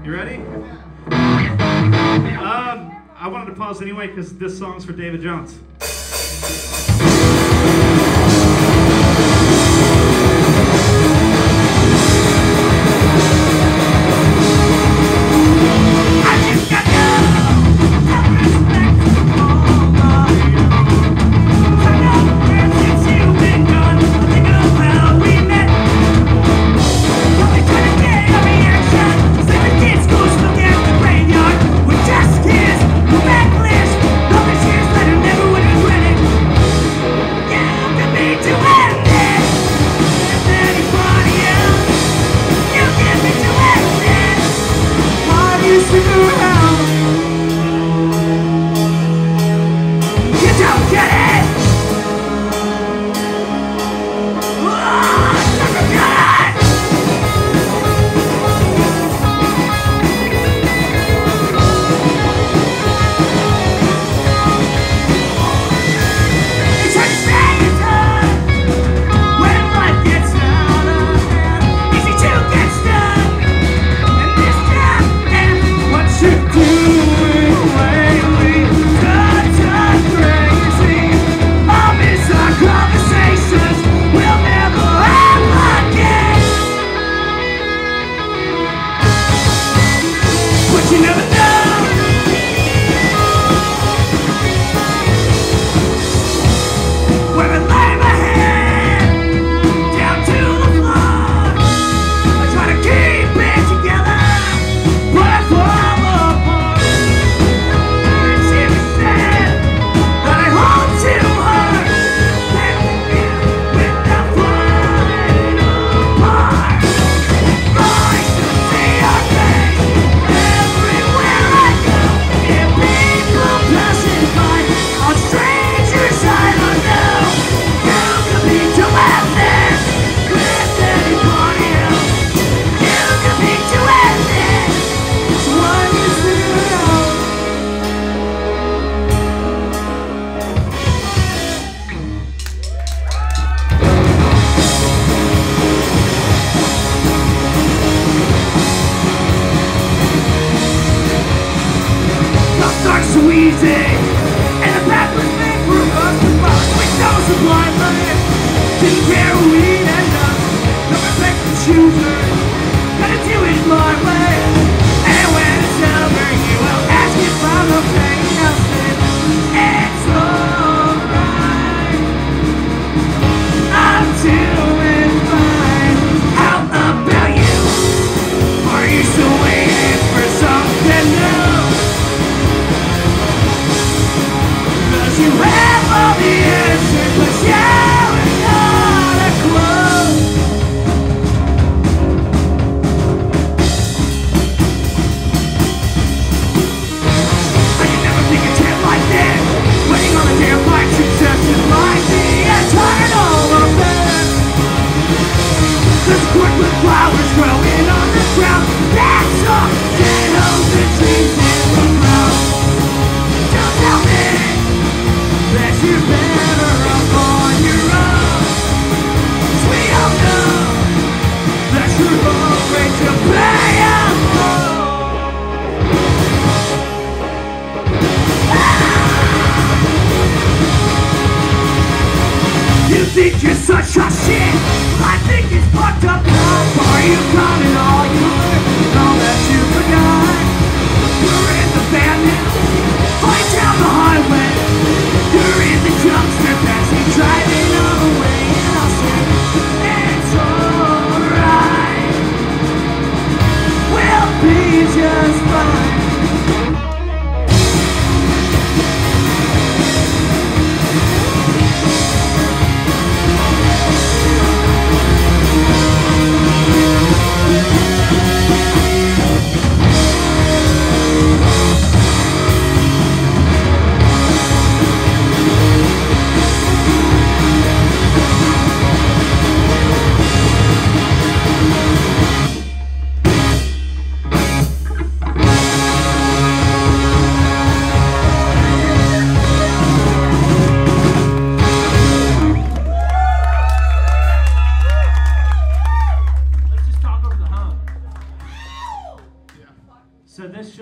You ready? I wanted to pause anyway because this song's for David Jones.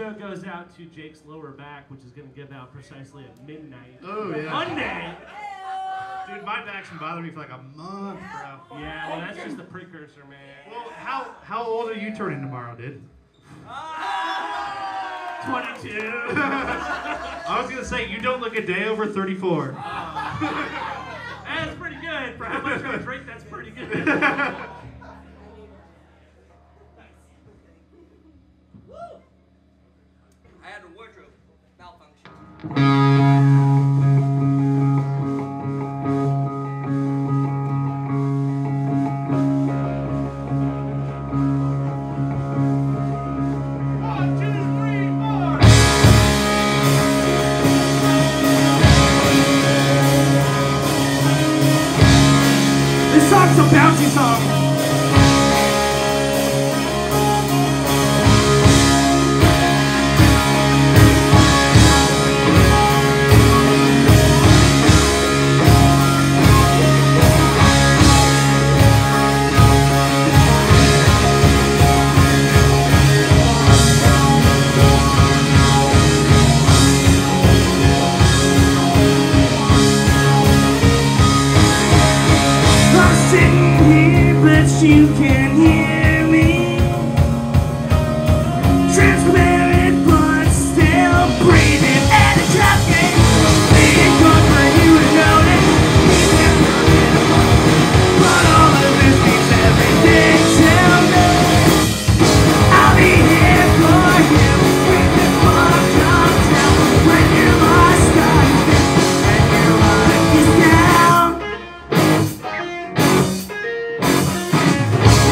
note goes out to Jake's lower back, which is going to give out precisely at midnight. Oh, yeah. Monday! Dude, my back's been bothering me for like a month, bro. Yeah, well, that's just the precursor, man. Well, how old are you turning tomorrow, dude? 22. I was going to say, you don't look a day over 34. That's pretty good. For how much I drink, that's pretty good. I had a wardrobe malfunction. This song's a bouncy song. You can hear me, transparent but still breathing, and it's traffic. Being good for you to notice, but all of this means everything to me. I'll be here for you, with the fuck don't tell when you lost and your life is down.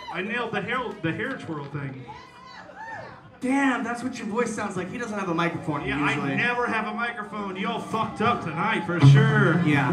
I nailed the hair twirl thing. Damn, that's what your voice sounds like. He doesn't have a microphone Yeah, usually. I never have a microphone. Y'all fucked up tonight for sure. Yeah.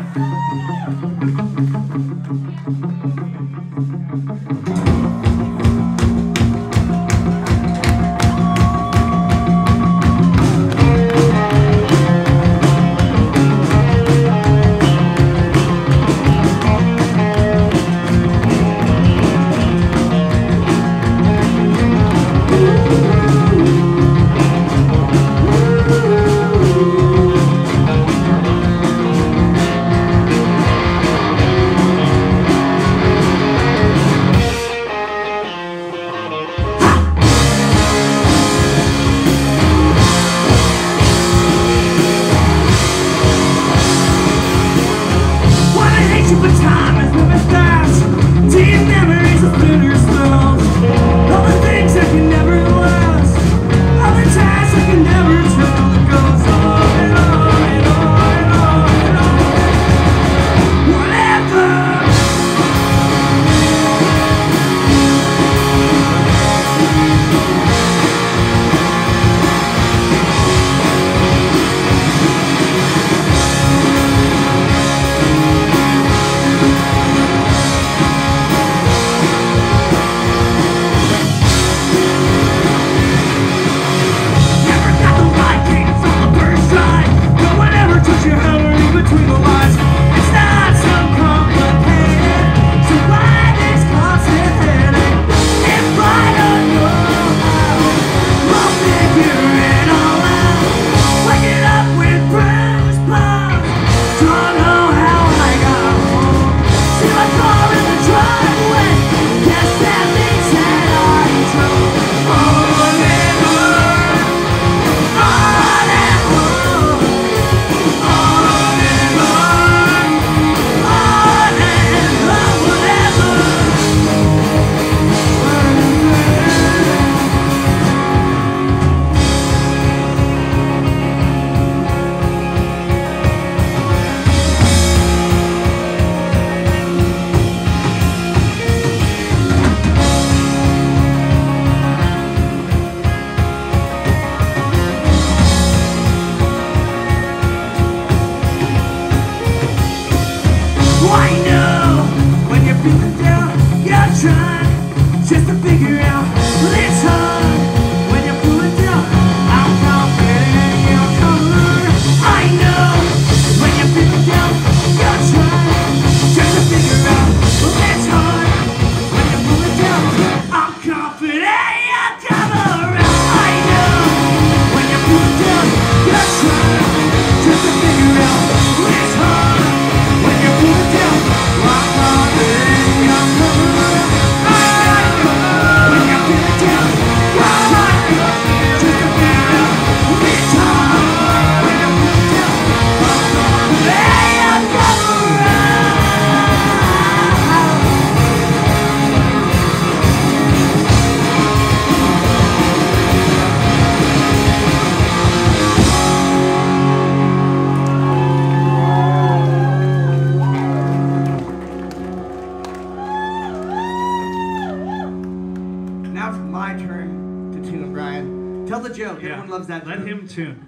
Let him tune.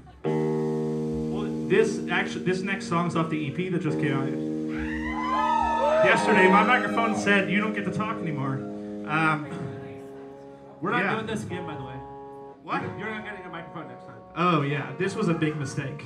Well, this next song's off the EP that just came out yesterday. My microphone said you don't get to talk anymore. We're not doing this again, by the way. What? You're not getting a microphone next time. Oh yeah, this was a big mistake.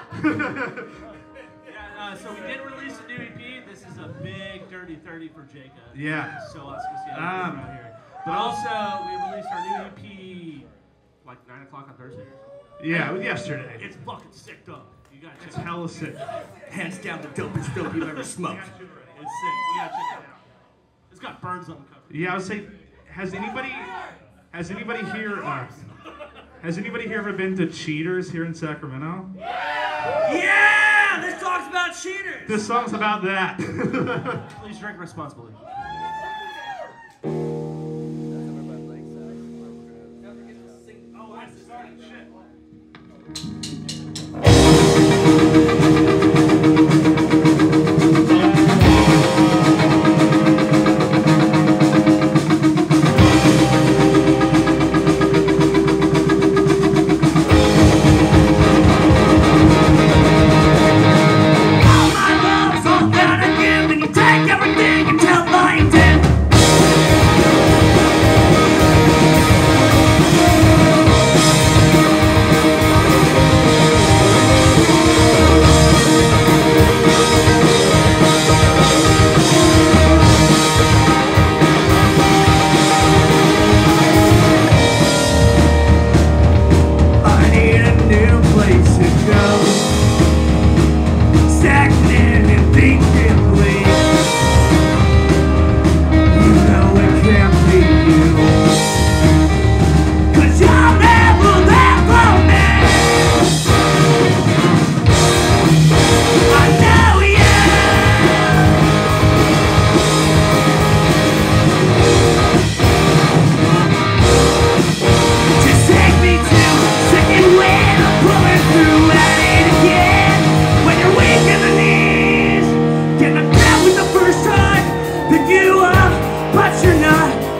So we did release a new EP. This is a big dirty 30 for Jacob. Yeah. So let's go see how it goes around here. But also, we released our new EP like 9 o'clock on Thursday or something. Yeah, it was yesterday. It's fucking sick though. You gotta check It's it out. hella sick. Hands down the dopest dope you've ever smoked. It's sick. You gotta check it out. It's got Burns on the cover. Yeah, I would say, has anybody here ever been to Cheaters here in Sacramento? Yeah! This song's about cheaters! This song's about that. Please drink responsibly.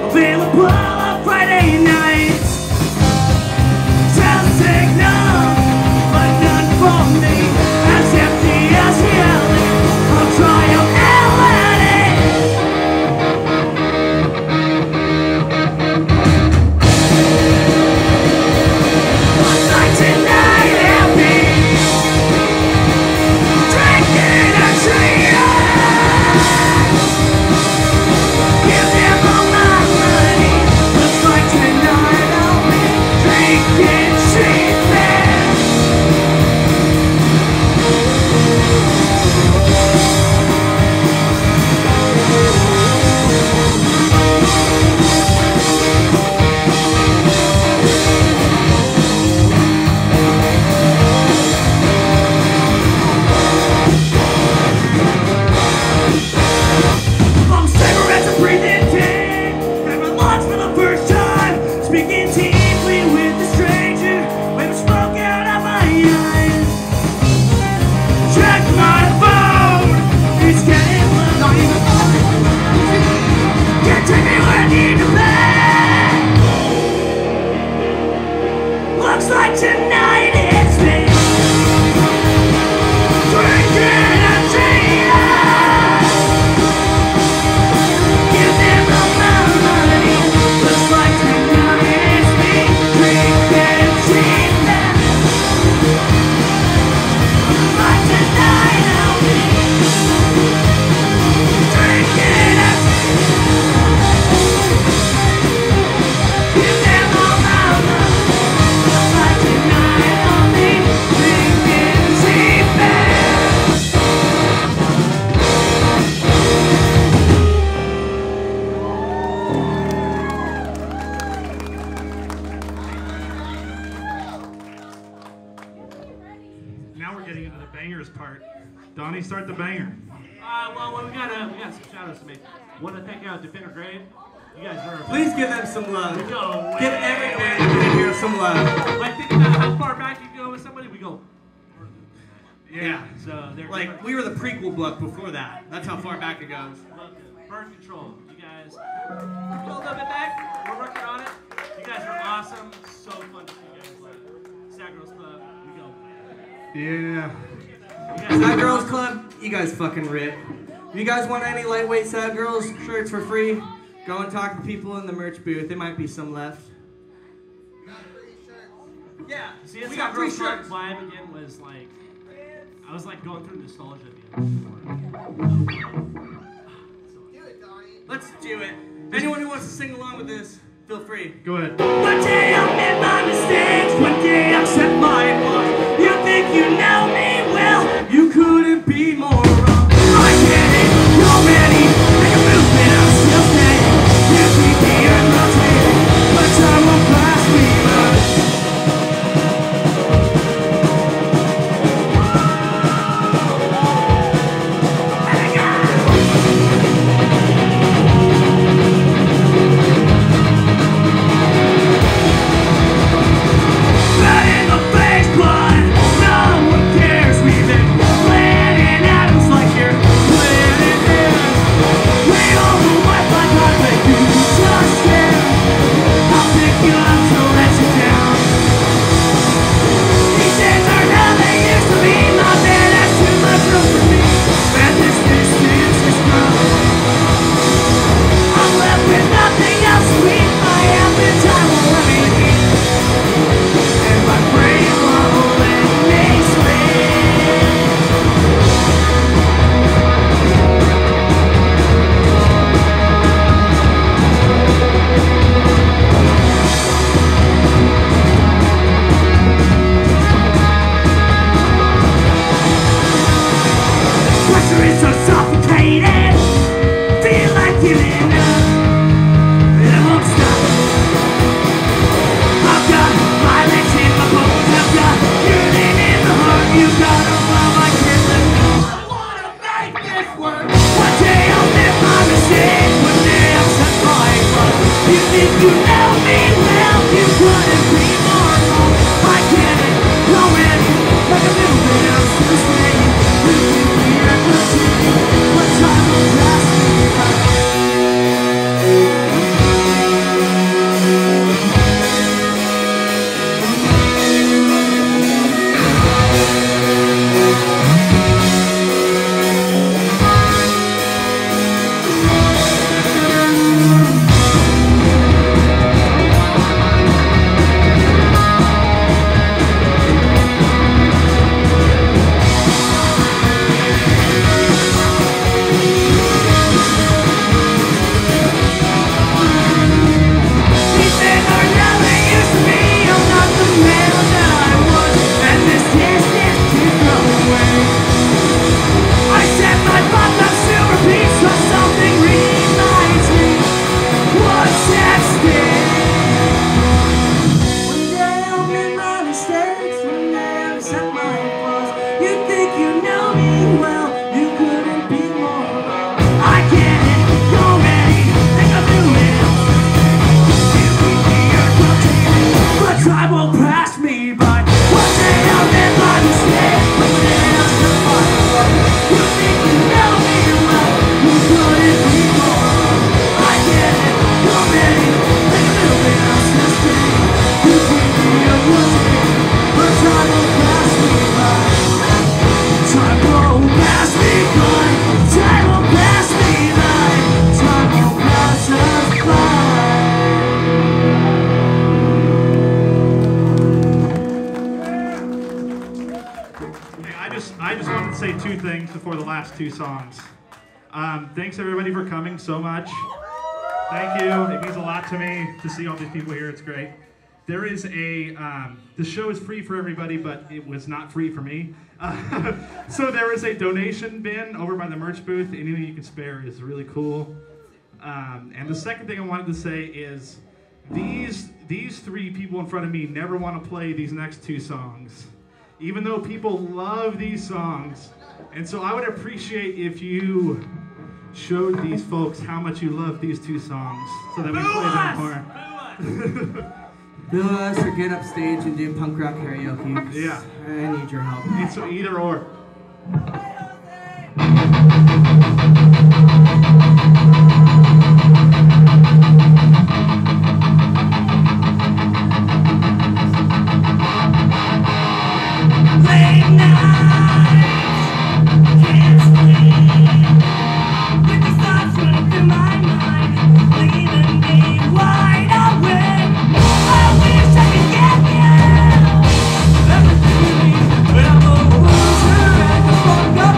available on Friday nights. Sound signal, but none for me. As empty as yelling, I'll try your LNA. One night tonight, happy, drinking a trio. Give them all my money. Looks like tonight I'll be drinking cheap beer. Long cigarettes and breathing deep. Had my lunch for the first time. Speaking deeply with the stranger. Wave smoke out of my eyes. Check my phone. It's getting low. Not even can't take me where I need to be. Looks like tonight it's me. Drinking a trio. Give them all my money. Looks like tonight it's me. Drinking cheap beer. Like tonight I'll be drinking a Give them all my money. Looks like tonight I'll be drinking cheap beer. Now we're getting into the bangers part. Donnie, start the banger. Well, we got some shout outs to make. Want to thank out Defender Grave. You guys are. Please give them some love. No way. Give every band in here some love. Like, think about how far back you go with somebody. We go. Yeah. So they're Like, we were the prequel book before that. That's how far back it goes. Burn Control. You guys go a little bit back. We're working on it. You guys are awesome. So fun to see you guys live. Sad Girls Club. We go. Yeah. Sad Girls Club, you guys fucking rip. If you guys want any lightweight Sad Girls shirts for free, go and talk to people in the merch booth. There might be some left. Yeah, See, it's we Sad got free Girls Club shirts. vibe again was like, I was like going through nostalgia at the end. Let's do it. Anyone who wants to sing along with this, feel free. Go ahead. One day I'll admit my mistakes, one day I'll accept my flaws. You think you know me well, you couldn't be more wrong. I get it, you're ready, make a movement, I'm still standing. You keep the earth rotating, but time won't pass me by. Right in the face, but no one cares. We've been planning atoms like you're planning hairs. We overlap like I make you just scared. I'll pick you up to let you down. These days aren't how they used to be. My bed has too much room for me, and this distance is grown. I'm left with nothing else sweet. My appetite won't let me eat. And my brain won't let me sleep. Pressure is so suffocating. Feel like giving up, but I won't stop. I've got violence in my bones. I've got yearning in the heart. You got a love I can't live. I wanna make this work. One day I'll admit my mistakes. One day I'll set my flaws. You think you know me well. You couldn't be more wrong. I get it already. Like a little bit, I'm still staying. You think we are continuing, but time will pass me by. two things before the last two songs. Thanks everybody for coming so much. Thank you. It means a lot to me to see all these people here. It's great. There is a, the show is free for everybody, but it was not free for me. So there is a donation bin over by the merch booth. Anything you can spare is really cool. And the second thing I wanted to say is these three people in front of me never want to play these next two songs, even though people love these songs. And so I would appreciate if you showed these folks how much you love these two songs so that we play them more. Boo us or get upstage and do punk rock karaoke. Yeah. I need your help. It's either or. Late nights, can't sleep, with these thoughts running through my mind, leaving me wide awake. I wish I could get you everything you need, but I'm a loser and a fuck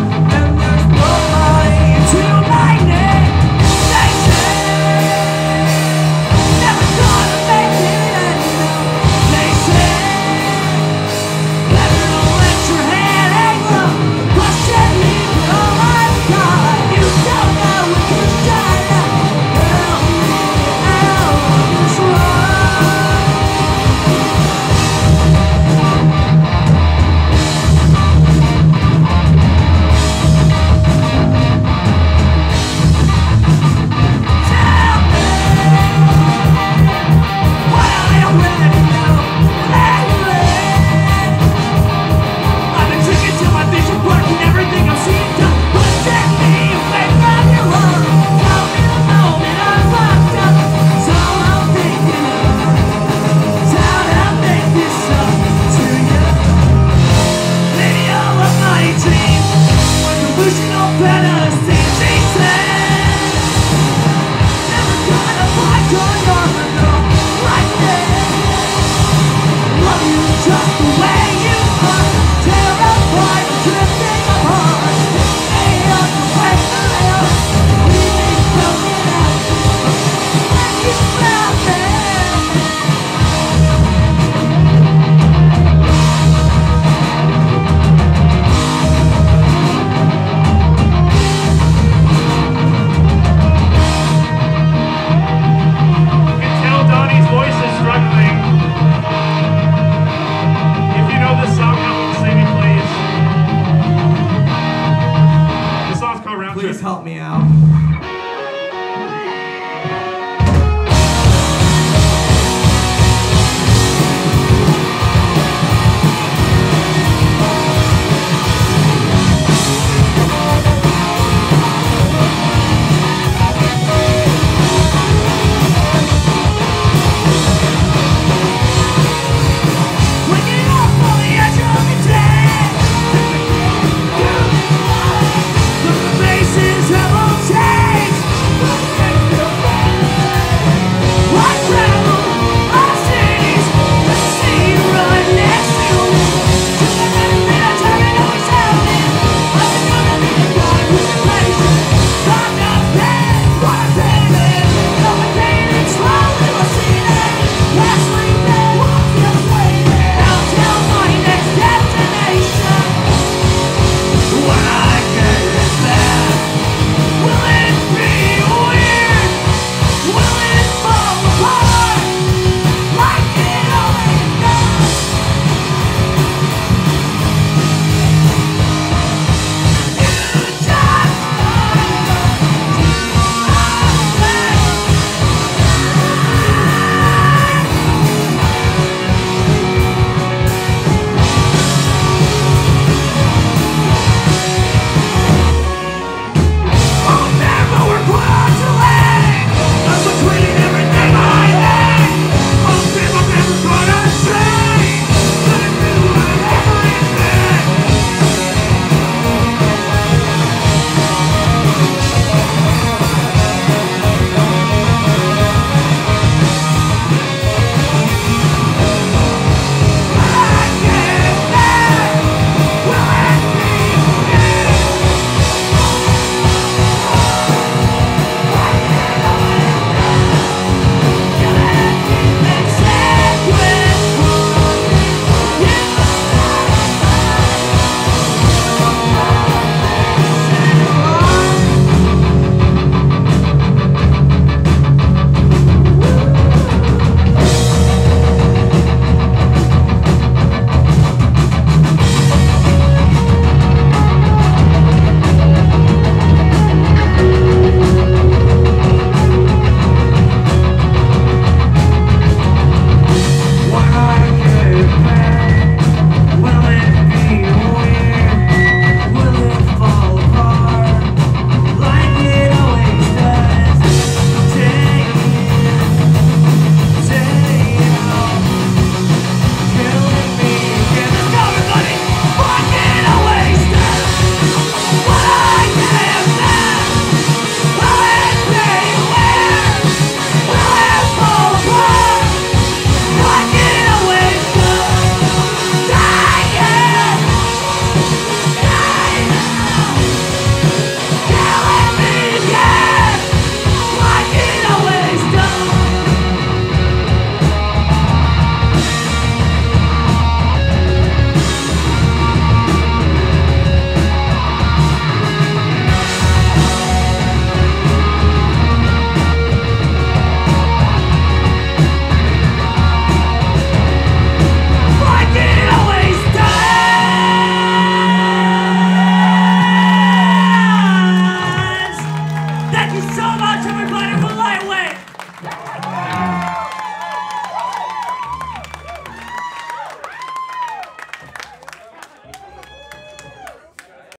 you so